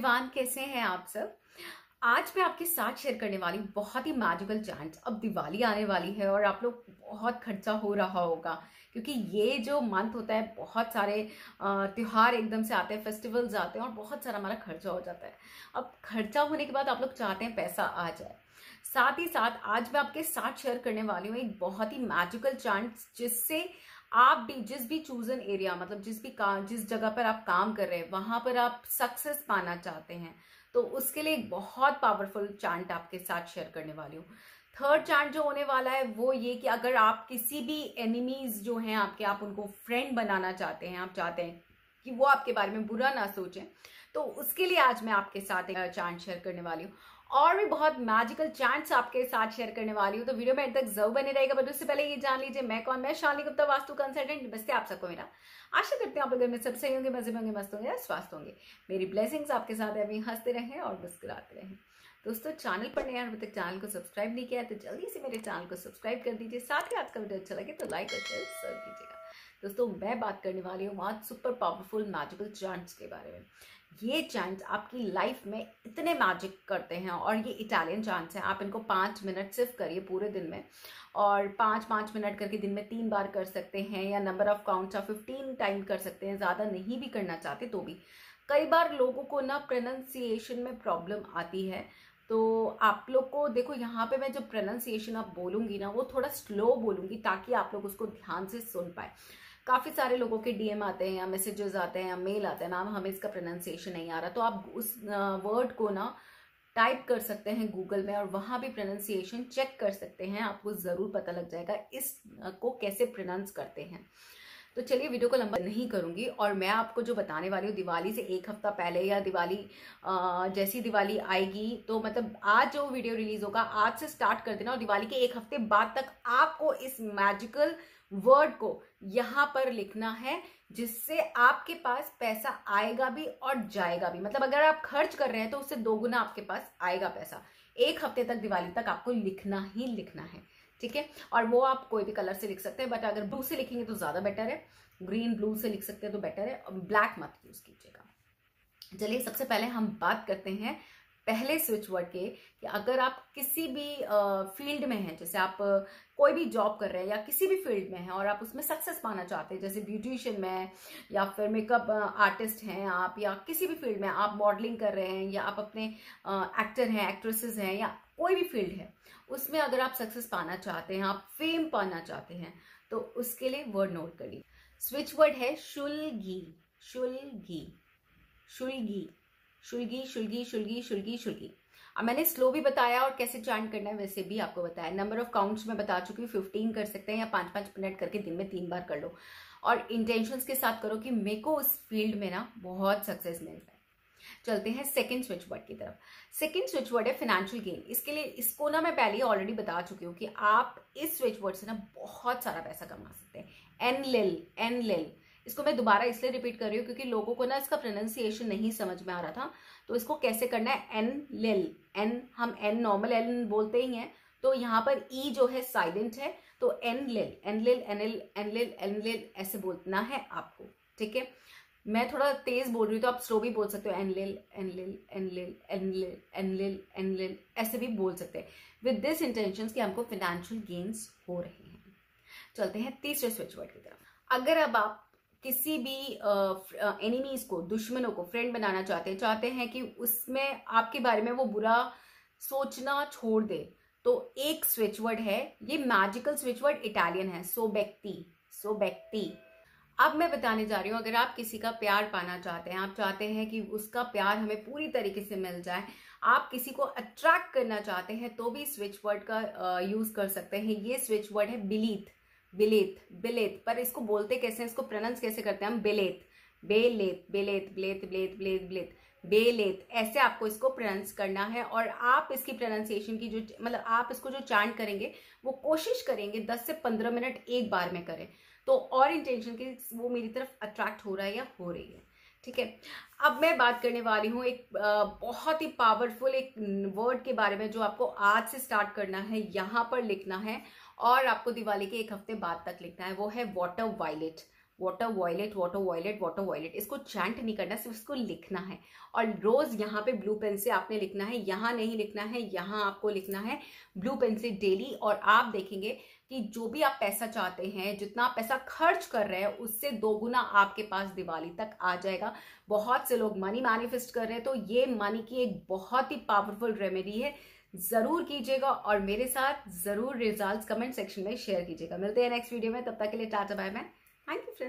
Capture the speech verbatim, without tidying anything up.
Everyone, कैसे हैं आप सब। आज मैं आपके साथ शेयर करने वाली बहुत ही मैजिकल चांट्स। अब दिवाली आने वाली है और आप लोग बहुत खर्चा हो रहा होगा क्योंकि ये जो मंथ होता है बहुत सारे त्योहार एकदम से आते हैं, फेस्टिवल्स आते हैं और बहुत सारा हमारा खर्चा हो जाता है। अब खर्चा होने के बाद आप लोग चाहते हैं पैसा आ जाए। साथ ही साथ आज मैं आपके साथ शेयर करने वाली हूँ एक बहुत ही मैजिकल चांट्स जिससे आप भी जिस भी चूजन एरिया, मतलब जिस भी काम जिस जगह पर आप काम कर रहे हैं वहां पर आप सक्सेस पाना चाहते हैं तो उसके लिए एक बहुत पावरफुल चांट आपके साथ शेयर करने वाली हूँ। थर्ड चांट जो होने वाला है वो ये कि अगर आप किसी भी एनिमीज जो हैं आपके, आप उनको फ्रेंड बनाना चाहते हैं, आप चाहते हैं कि वो आपके बारे में बुरा ना सोचें, तो उसके लिए आज मैं आपके साथ एक चांट शेयर करने वाली हूँ और भी बहुत मैजिकल चांट्स आपके साथ शेयर करने वाली हूँ। तो वीडियो में एंड तक जरूर बने रहेगा। बट उससे पहले ये जान लीजिए मैं कौन, मैं शालिनी गुप्ता, वास्तु कंसल्टेंट। नमस्ते आप सबको मेरा। आशा करते हैं आप लोग में सब सही होंगे, मजे में होंगे, मस्त होंगे, स्वास्थ्य होंगे। मेरी ब्लेसिंग्स आपके साथ है, अभी हंसते रहें और मुस्कुराते रहें। दोस्तों चैनल पर नए अभी तक चैनल को सब्सक्राइब नहीं किया है तो जल्दी से मेरे चैनल को सब्सक्राइब कर दीजिए। साथ ही आज का वीडियो अच्छा लगे तो लाइक और शेयर जरूर कीजिएगा। दोस्तों मैं बात करने वाली हूँ आज सुपर पावरफुल मैजिकल चांट्स के बारे में। ये चांट्स आपकी लाइफ में इतने मैजिक करते हैं और ये इटालियन चांट्स हैं। आप इनको पाँच मिनट सिर्फ करिए पूरे दिन में, और पाँच पाँच मिनट करके दिन में तीन बार कर सकते हैं या नंबर ऑफ काउंट्स आप फिफ्टीन टाइम कर सकते हैं। ज़्यादा नहीं भी करना चाहते तो भी। कई बार लोगों को ना प्रोनाउंसिएशन में प्रॉब्लम आती है, तो आप लोग को देखो यहाँ पे मैं जो प्रोनाउंसिएशन आप बोलूँगी ना वो थोड़ा स्लो बोलूँगी ताकि आप लोग उसको ध्यान से सुन पाए। काफ़ी सारे लोगों के डीएम आते हैं या मैसेजेस आते हैं या मेल आते हैं, मैम हमें इसका प्रोनाउंसिएशन नहीं आ रहा, तो आप उस वर्ड को ना टाइप कर सकते हैं गूगल में और वहाँ भी प्रोनाउंसिएशन चेक कर सकते हैं। आपको ज़रूर पता लग जाएगा इस को कैसे प्रोनाउंस करते हैं। तो चलिए वीडियो को लंबा नहीं करूंगी और मैं आपको जो बताने वाली हूँ दिवाली से एक हफ्ता पहले या दिवाली जैसी दिवाली आएगी, तो मतलब आज जो वीडियो रिलीज होगा आज से स्टार्ट कर देना और दिवाली के एक हफ्ते बाद तक आपको इस मैजिकल वर्ड को यहाँ पर लिखना है जिससे आपके पास पैसा आएगा भी और जाएगा भी। मतलब अगर आप खर्च कर रहे हैं तो उससे दो गुना आपके पास आएगा पैसा। एक हफ्ते तक दिवाली तक आपको लिखना ही लिखना है, ठीक है। और वो आप कोई भी कलर से लिख सकते हैं, बट अगर ब्लू से लिखेंगे तो ज्यादा बेटर है। ग्रीन ब्लू से लिख सकते हैं तो बेटर है, और ब्लैक मत यूज कीजिएगा। चलिए सबसे पहले हम बात करते हैं पहले स्विच वर्ड के कि अगर आप किसी भी फील्ड में हैं, जैसे आप कोई भी जॉब कर रहे हैं या किसी भी फील्ड में हैं और आप उसमें सक्सेस पाना चाहते हैं, जैसे ब्यूटिशियन में या फिर मेकअप आर्टिस्ट हैं आप, या किसी भी फील्ड में आप मॉडलिंग कर रहे हैं या आप अपने एक्टर हैं, एक्ट्रेसेस हैं, या कोई भी फील्ड है उसमें अगर आप सक्सेस पाना चाहते हैं, आप फेम पाना चाहते हैं, तो उसके लिए वर्ड नोट करिए। स्विच वर्ड है शुल्गी। शुल्गी शुल्गी शुल्गी शुल्गी शुल्गी शुल्गी शुल्गी। अब मैंने स्लो भी बताया और कैसे चांट करना है वैसे भी आपको बताया। नंबर ऑफ काउंट्स में बता चुकी हूँ, फिफ्टीन कर सकते हैं या पाँच पाँच मिनट करके दिन में तीन बार कर लो और इंटेंशंस के साथ करो कि मेरे को उस फील्ड में ना बहुत सक्सेस मिल रहा है। चलते हैं सेकंड स्विच वर्ड की तरफ। सेकंड स्विच वर्ड है फाइनेंशियल गेन। इसके लिए इसको ना मैं पहले ऑलरेडी बता चुकी हूँ कि आप इस स्विच वर्ड से ना बहुत सारा पैसा कमा सकते हैं। एनलिल एनलिल इसको मैं दोबारा इसलिए रिपीट कर रही हूँ क्योंकि लोगों को ना इसका प्रोनाउंसिएशन नहीं समझ में आ रहा था। तो इसको कैसे करना है, एन लिल, एन हम एन नॉर्मल एन बोलते ही हैं, तो यहाँ पर ई जो है साइलेंट है, तो एन लिल एन लिल एनलिल एनलिल एनलिल ऐसे बोलना है आपको, ठीक है। मैं थोड़ा तेज बोल रही हूँ तो आप स्लो भी बोल सकते हो, Enlil Enlil Enlil Enlil Enlil Enlil ऐसे भी बोल सकते हैं विद दिस इंटेंशन कि हमको फाइनेंशियल गेन्स हो रहे हैं। चलते हैं तीसरे स्विच वर्ड की तरफ। अगर अब आप किसी भी एनिमीज को, दुश्मनों को फ्रेंड बनाना चाहते हैं चाहते हैं कि उसमें आपके बारे में वो बुरा सोचना छोड़ दे, तो एक स्विच वर्ड है, ये मैजिकल स्विच वर्ड इटालियन है, सोबेक्ती सोबेक्ती। अब मैं बताने जा रही हूँ अगर आप किसी का प्यार पाना चाहते हैं, आप चाहते हैं कि उसका प्यार हमें पूरी तरीके से मिल जाए, आप किसी को अट्रैक्ट करना चाहते हैं तो भी स्विच वर्ड का यूज कर सकते हैं। ये स्विच वर्ड है बिलीथ बिलेत बिलेत। पर इसको बोलते कैसे हैं, इसको प्रोनाउंस कैसे करते हैं हम, बेलेत बेलेत बेलेत बेलेत बेलेत बेलेत बेलेत बेलेत, ऐसे आपको इसको प्रोनाउंस करना है। और आप इसकी प्रोनाउंसिएशन की जो मतलब आप इसको जो चांट करेंगे वो कोशिश करेंगे दस से पंद्रह मिनट एक बार में करें, तो और इंटेंशन की वो मेरी तरफ अट्रैक्ट हो रहा है या हो रही है, ठीक है। अब मैं बात करने वाली हूँ एक बहुत ही पावरफुल एक वर्ड के बारे में जो आपको आज से स्टार्ट करना है, यहाँ पर लिखना है और आपको दिवाली के एक हफ्ते बाद तक लिखना है। वो है water violet. Water violet water violet water violet. इसको चैंट नहीं करना, सिर्फ इसको लिखना है। और रोज यहाँ पे ब्लू पेन से आपने लिखना है, यहाँ नहीं लिखना है, यहाँ आपको लिखना है ब्लू पेन से डेली। और आप देखेंगे कि जो भी आप पैसा चाहते हैं, जितना आप पैसा खर्च कर रहे हैं, उससे दो गुना आपके पास दिवाली तक आ जाएगा। बहुत से लोग मनी मैनिफेस्ट कर रहे हैं, तो ये मनी की एक बहुत ही पावरफुल रेमेडी है। जरूर कीजिएगा और मेरे साथ जरूर रिजल्ट्स कमेंट सेक्शन में शेयर कीजिएगा। मिलते हैं नेक्स्ट वीडियो में, तब तक के लिए tata bye bye. Thank you friends.